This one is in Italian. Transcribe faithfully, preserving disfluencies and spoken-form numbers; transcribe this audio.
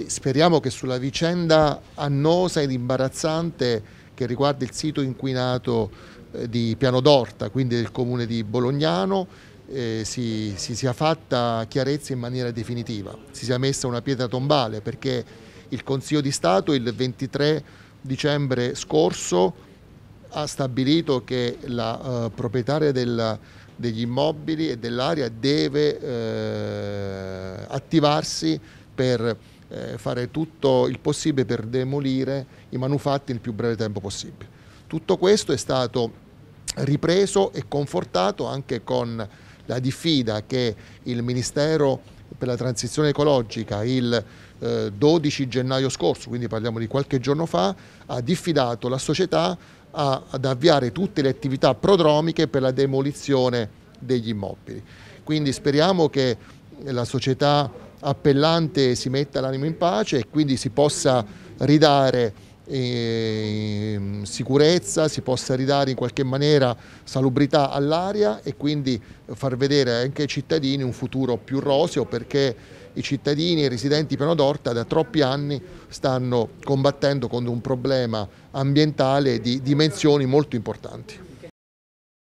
Speriamo che sulla vicenda annosa ed imbarazzante che riguarda il sito inquinato eh, di Piano d'Orta, quindi del comune di Bolognano, eh, si, si sia fatta chiarezza in maniera definitiva, si sia messa una pietra tombale, perché il Consiglio di Stato il ventitré dicembre scorso ha stabilito che la uh, proprietaria del, degli immobili e dell'area deve eh, attivarsi per eh, fare tutto il possibile per demolire i manufatti nel più breve tempo possibile. Tutto questo è stato ripreso e confortato anche con la diffida che il Ministero per la transizione ecologica il eh, dodici gennaio scorso, quindi parliamo di qualche giorno fa, ha diffidato la società a, ad avviare tutte le attività prodromiche per la demolizione degli immobili. Quindi speriamo che la società appellante si metta l'animo in pace e quindi si possa ridare eh, sicurezza, si possa ridare in qualche maniera salubrità all'area e quindi far vedere anche ai cittadini un futuro più roseo, perché i cittadini e i residenti di Piano d'Orta da troppi anni stanno combattendo contro un problema ambientale di dimensioni molto importanti.